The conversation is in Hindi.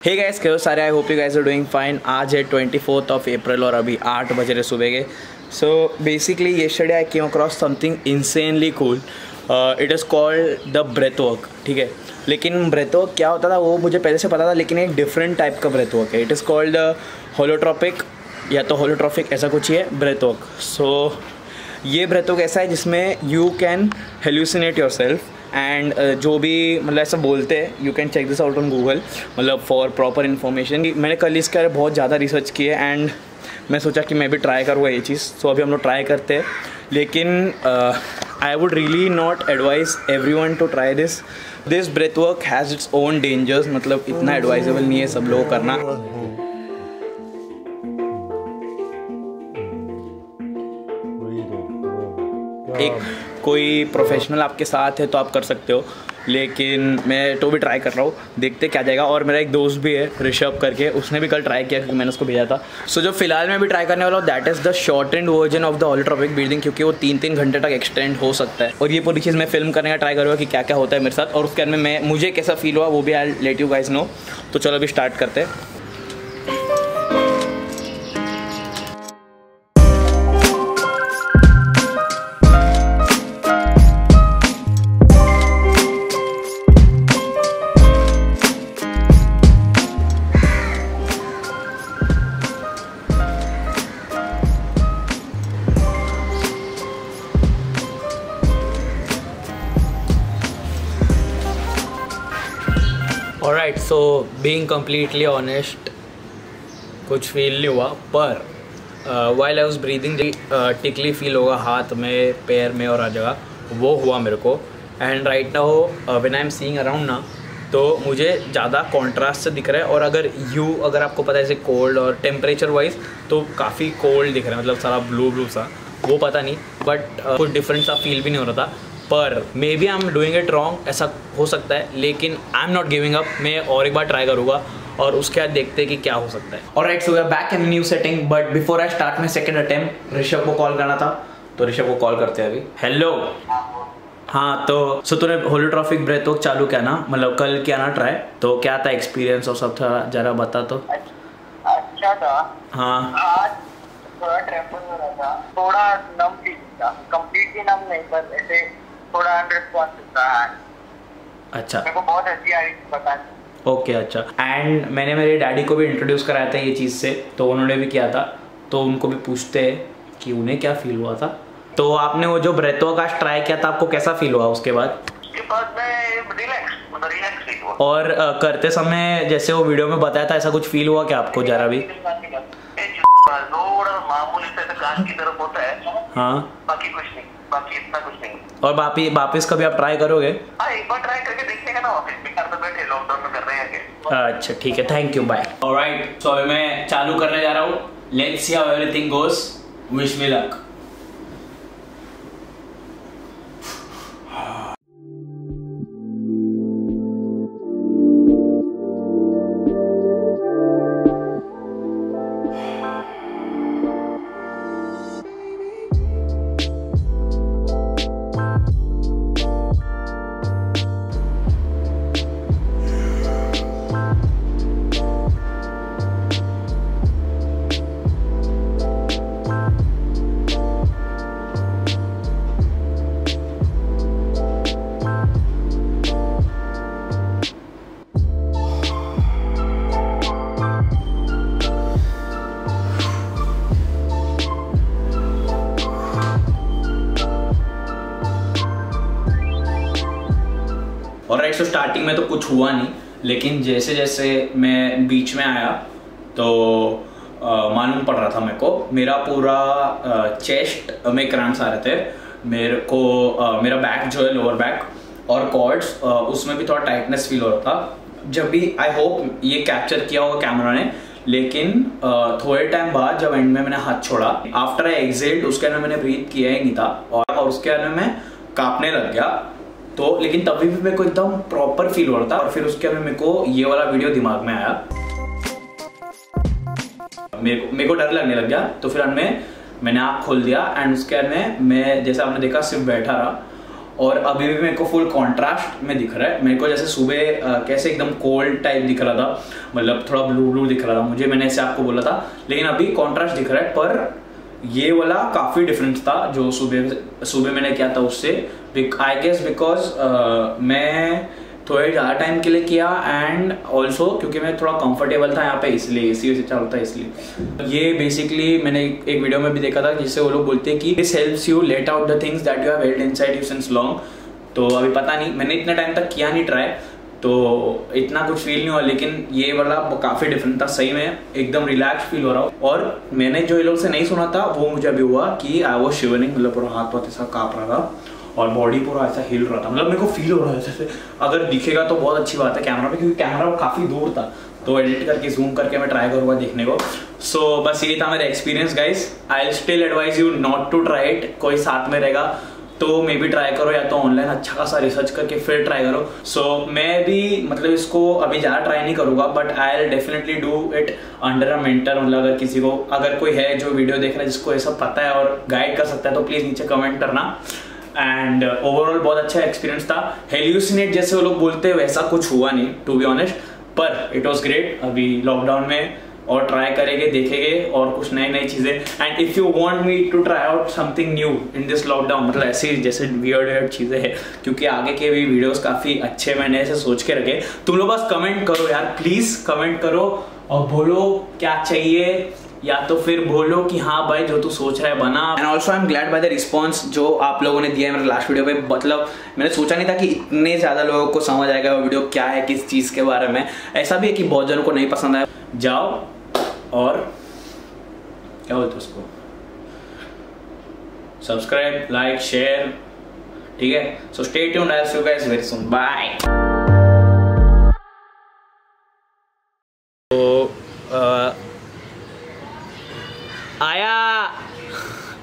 हे गाइस, कैसे सारे? I hope you guys are doing fine. आज है 24th of April और अभी 8 बज रहे सुबह के। So basically yesterday I came across something insanely cool. It is called the breath work, ठीक है। लेकिन ब्रेथ वर्क क्या होता था वो मुझे पहले से पता था, लेकिन एक डिफरेंट टाइप का ब्रेथ वर्क है। इट इज़ कॉल्ड होलोट्रॉपिक या तो होलोट्रॉपिक, ऐसा कुछ ही है ब्रेथ वर्क। सो ये ब्रेथ वर्क ऐसा है जिसमें you can hallucinate your self and जो भी मतलब ऐसा बोलते हैं, you can check this out on Google, मतलब फॉर प्रॉपर इन्फॉर्मेशन। मैंने कल इसके बारे में बहुत ज़्यादा रिसर्च की है एंड मैं सोचा कि मैं भी ट्राई करूँगा ये चीज़। सो अभी हम लोग ट्राई करते हैं, लेकिन I would really not advise everyone to try this breath work has its own dangers. मतलब इतना एडवाइजेबल नहीं है सब लोगों को करना। एक कोई प्रोफेशनल आपके साथ है तो आप कर सकते हो, लेकिन मैं तो भी ट्राई कर रहा हूँ, देखते क्या जाएगा। और मेरा एक दोस्त भी है ऋषभ करके, उसने भी कल ट्राई किया क्योंकि मैंने उसको भेजा था। सो जो फिलहाल मैं भी ट्राई करने वाला हूँ that is the short and version of the holotropic breathing, क्योंकि वो 3-3 घंटे तक एक्सटेंड हो सकता है। और ये पूरी चीज़ मैं फिल्म करने का ट्राई करूँगा कि क्या क्या होता है मेरे साथ, और उसके अंदर में मुझे कैसा फील हुआ वो भी I let you guys know. तो चलो अभी स्टार्ट करते हैं। Alright, so being completely honest, कुछ फील नहीं हुआ, पर while I was breathing टिकली फील होगा हाथ में, पैर में और हर जगह, वो हुआ मेरे को। And right now when I am seeing around ना, तो मुझे ज़्यादा कॉन्ट्रास्ट से दिख रहा है। और अगर आपको पता है जैसे कोल्ड और टेम्परेचर वाइज तो काफ़ी कोल्ड दिख रहा है, मतलब सारा ब्लू सा, वो पता नहीं, बट कुछ डिफरेंट सा फील भी नहीं हो रहा था। पर maybe I am doing it wrong, ऐसा हो सकता है, लेकिन I am not giving up. मैं और एक बार ट्राई करूँगा और उसके बाद देखते हैं कि क्या हो सकता है। Alright, so we are back in new setting, but before I start my second attempt Rishabh को कॉल करना था, तो ऋषभ को कॉल करते हैं अभी। हेलो। हाँ, तो तूने होलोट्रॉपिक ब्रेथ वर्क चालू किया ना, मतलब कल किया ना ट्राई, तो क्या था एक्सपीरियंस और सब था, जरा बता। तो अच्छा था। हाँ, आज थोड़ा ट्रैवल हो रहा था, थोड़ा नम फील था, कंप्लीटली नम नहीं, पर ऐसे थोड़ा अनरिस्पॉन्सिव था। अच्छा, मेरे को बहुत अच्छी आ रही थी, पता नहीं। ओके, अच्छा। एंड मैंने मेरे डैडी को भी इंट्रोड्यूस कराया था ये चीज़ से, तो उन्होंने भी किया था, तो उनको भी पूछते हैं कि उन्हें क्या फील हुआ था। तो आपने वो जो ब्रेथ वर्क आज ट्राई किया था, आपको कैसा फील हुआ उसके बाद? उसके बाद मैं रिलैक्स फील हुआ। और करते समय जैसे वो वीडियो में बताया था, ऐसा कुछ फील हुआ क्या आपको जरा भी? थोड़ा मामूली से कान की तरफ होता है। हाँ, बाकी कुछ नहीं, बाकी इतना कुछ नहीं। और वापिस कभी आप ट्राई करोगे? हाँ, एक बार ट्राई करके देखते हैं ना, वापस भी घर पे बैठे लॉकडाउन में कर रहे हैं। अच्छा, ठीक है, thank you, bye. Alright, so अभी मैं चालू करने जा रहा हूँ। Let's see how everything goes. Wish me luck. Alright, so starting में तो कुछ हुआ नहीं, लेकिन जैसे जैसे मैं बीच में आया तो मालूम पड़ रहा था मेरे को, मेरा पूरा चेस्ट में क्रैम्प्स आ रहे थे। मेरे को मेरा बैक जो है, लोअर बैक और कॉर्ड्स, उसमें भी थोड़ा टाइटनेस फील हो रहा था। जब भी आई होप ये कैप्चर किया होगा कैमरा ने, लेकिन थोड़े टाइम बाद जब एंड में मैंने हाथ छोड़ा, आफ्टर आई एक्सेल्ड, उसके अंदर मैंने ब्रीथ किया ही नहीं था और उसके अंदर मैं कांपने लग गया। तो लेकिन तभी भी मेरे को एकदम प्रॉपर फील हो रहा था। और फिर उसके अंदर मेरे को ये वाला वीडियो दिमाग में आया, मेरे को डर लगने लग गया। तो फिर मैंने आँख खोल दिया एंड उसके अंदर मैं जैसे आपने देखा सिर्फ बैठा रहा और अभी भी मेरे को फुल कॉन्ट्रास्ट में दिख रहा है। मेरे को जैसे सुबह कैसे एकदम कोल्ड टाइप दिख रहा था, मतलब थोड़ा ब्लू ब्लू दिख रहा था मुझे, मैंने ऐसे आपको बोला था, लेकिन अभी कॉन्ट्रास्ट दिख रहा है। पर ये वाला काफ़ी डिफरेंस था जो सुबह मैंने किया था उससे, आई गेस बिकॉज मैं थोड़े ज़्यादा टाइम के लिए किया एंड ऑल्सो क्योंकि मैं थोड़ा कंफर्टेबल था यहाँ पे, इसलिए एसी वैसे चल रहा था इसलिए। ये बेसिकली मैंने एक वीडियो में भी देखा था जिससे वो लोग बोलते हैं कि this helps you let out the things that you have held inside you since long. तो अभी पता नहीं, मैंने इतने टाइम तक किया नहीं ट्राई, तो इतना कुछ फील नहीं हुआ, लेकिन ये वाला काफ़ी डिफरेंट था सही में, एकदम रिलैक्स फील हो रहा हो। और मैंने जो ये लोग से नहीं सुना था वो मुझे अभी हुआ कि आई वाज शिवरिंग, मतलब पूरा हाथ वाथ ऐसा काँप रहा था और बॉडी पूरा ऐसा हिल रहा था, मतलब मेरे को फील हो रहा है जैसे। अगर दिखेगा तो बहुत अच्छी बात है कैमरा पे, क्योंकि कैमरा काफ़ी दूर था, तो एडिट करके जूम करके मैं ट्राई करूँगा देखने को। सो बस यही था मेरा experience guys. I still advise you not to try it. कोई साथ में रहेगा तो मे बी ट्राई करो, या तो ऑनलाइन अच्छा खासा रिसर्च करके फिर ट्राई करो। सो मैं भी मतलब इसको अभी ज़्यादा ट्राई नहीं करूँगा, but I will definitely do it under a mentor. मतलब अगर किसी को, अगर कोई है जो वीडियो देख रहा है जिसको ये सब पता है और गाइड कर सकता है, तो प्लीज़ नीचे कमेंट करना। एंड ओवरऑल बहुत अच्छा एक्सपीरियंस था। हेल्यूसिनेट जैसे वो लोग बोलते हैं वैसा कुछ हुआ नहीं टू बी ऑनेस्ट, पर इट वॉज ग्रेट। अभी लॉकडाउन में और ट्राई करेंगे, देखेंगे और कुछ नई नई चीज़ें। And if you want me to try out something new in this lockdown, मतलब ऐसी जैसे वियर्ड चीज़ें हैं, क्योंकि आगे के भी वीडियोस काफ़ी अच्छे मैंने ऐसे सोच के रखे। तुम लोग बस कमेंट करो यार, प्लीज़ कमेंट करो और बोलो क्या चाहिए, या तो फिर बोलो कि हाँ भाई जो तू सोच रहा है बना। And also I am glad by the response जो आप लोगों ने दिया है मेरे लास्ट वीडियो पे। मतलब मैंने सोचा नहीं था कि इतने ज़्यादा लोगों को समझ आएगा वो वीडियो क्या है, किस चीज़ के बारे में। ऐसा भी है कि बहुत जनों को नहीं पसंद आया। जाओ और क्या बोलते उसको, सब्सक्राइब, लाइक, शेयर, ठीक है। So stay tuned, I will see you guys very soon, bye. तो आया